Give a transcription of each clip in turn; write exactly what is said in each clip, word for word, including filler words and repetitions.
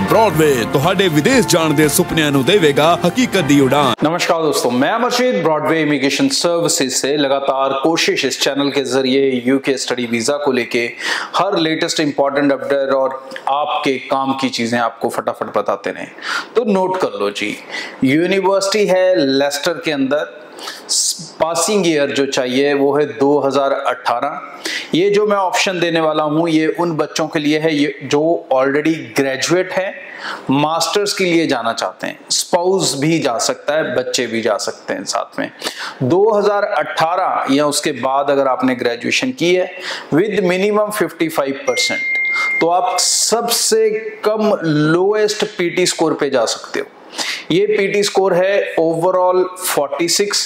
Broadway ਤੁਹਾਡੇ विदेश जाण दे सुपनिਆਂ ਨੂੰ देवेगा हकीकत दी उड़ान। नमस्कार दोस्तों, मैं अमरजीत ब्रॉडवे इमिग्रेशन सर्विसेज से लगातार कोशिश इस चैनल के जरिए यूके स्टडी वीजा को लेके हर लेटेस्ट इंपॉर्टेंट अपडेट और आपके काम की चीजें आपको फटाफट बताते रहे। तो नोट कर लो जी, यूनिवर्सिटी है लेस्टर के अंदर, पासिंग ईयर जो चाहिए वो है दो हज़ार अठारह। ये जो मैं ऑप्शन देने वाला हूं ये उन बच्चों के लिए है ये जो ऑलरेडी ग्रेजुएट है, मास्टर्स के लिए जाना चाहते हैं, स्पाउस भी जा सकता है, बच्चे भी जा सकते हैं साथ में। दो हज़ार अठारह या उसके बाद अगर आपने ग्रेजुएशन की है विद मिनिमम पचपन परसेंट तो आप सबसे कम लोएस्ट पीटी स्कोर पे जा सकते हो। ये पीटी स्कोर है ओवरऑल छियालीस,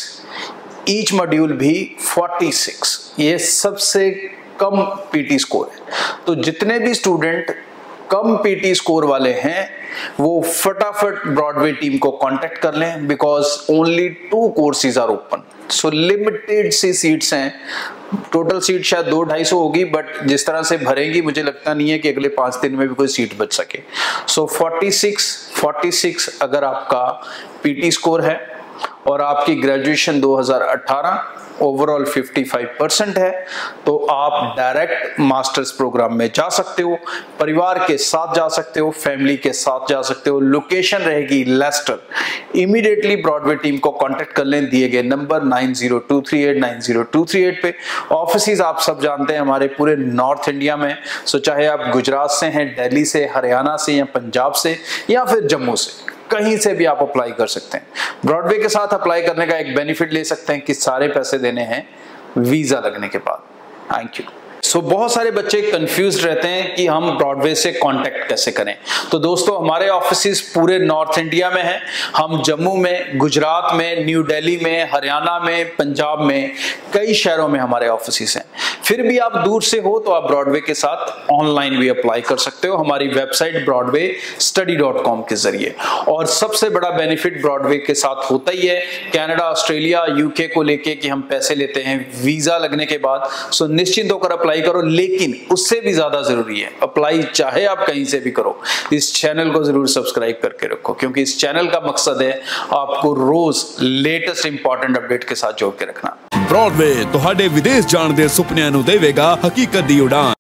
ईच मॉड्यूल भी छियालीस, ये सबसे कम पीटी स्कोर है। तो जितने भी स्टूडेंट कम पीटी स्कोर वाले हैं वो फटाफट ब्रॉडवे टीम को कांटेक्ट कर लें, because only two courses are open, so limited सी सीट्स हैं। टोटल सीट शायद दो ढाई सौ होगी, बट जिस तरह से भरेंगी मुझे लगता नहीं है कि अगले पांच दिन में भी कोई सीट बच सके। सो छियालीस छियालीस अगर आपका पीटी स्कोर है और आपकी ग्रेजुएशन दो हज़ार अठारह ओवरऑल पचपन परसेंट है तो आप डायरेक्ट मास्टर्स प्रोग्राम में जा सकते हो, परिवार के साथ जा सकते हो, फैमिली के साथ जा सकते हो। लोकेशन रहेगी लेस्टर। इमीडिएटली ब्रॉडवे टीम को कांटेक्ट कर लें दिए गए number nine zero two three eight nine zero two three eight पे। ऑफिसेज आप सब जानते हैं हमारे पूरे नॉर्थ इंडिया में, सो चाहे आप गुजरात से हैं, दिल्ली से, हरियाणा से या पंजाब से या फिर जम्मू से, कहीं से भी आप अप्लाई कर सकते हैं। ब्रॉडवे के साथ अप्लाई करने का एक बेनिफिट ले सकते हैं कि सारे पैसे देने हैं वीजा लगने के बाद। Thank you. सो so, बहुत सारे बच्चे कंफ्यूज रहते हैं कि हम ब्रॉडवे से कांटेक्ट कैसे करें। तो दोस्तों हमारे ऑफिसेज पूरे नॉर्थ इंडिया में हैं। हम जम्मू में, गुजरात में, न्यू दिल्ली में, हरियाणा में, पंजाब में, कई शहरों में हमारे ऑफिसेज हैं। फिर भी आप दूर से हो तो आप ब्रॉडवे के साथ ऑनलाइन भी अप्लाई कर सकते हो हमारी website Broadway study dot com के जरिए। और सबसे बड़ा बेनिफिट ब्रॉडवे के साथ होता ही है कनाडा, ऑस्ट्रेलिया, यूके को लेके कि हम पैसे लेते हैं वीजा लगने के बाद। सो निश्चिंत होकर अप्लाई करो, लेकिन उससे भी ज्यादा जरूरी है अप्लाई चाहे आप कहीं से भी करो, इस चैनल को जरूर सब्सक्राइब करके रखो, क्योंकि इस चैनल का मकसद है आपको रोज लेटेस्ट इंपॉर्टेंट अपडेट के साथ जोड़ के रखना। ब्रॉडवे ਤੁਹਾਡੇ विदेश जाण दे सुपनिਆਂ ਨੂੰ देवेगा हकीकत दी उड़ान।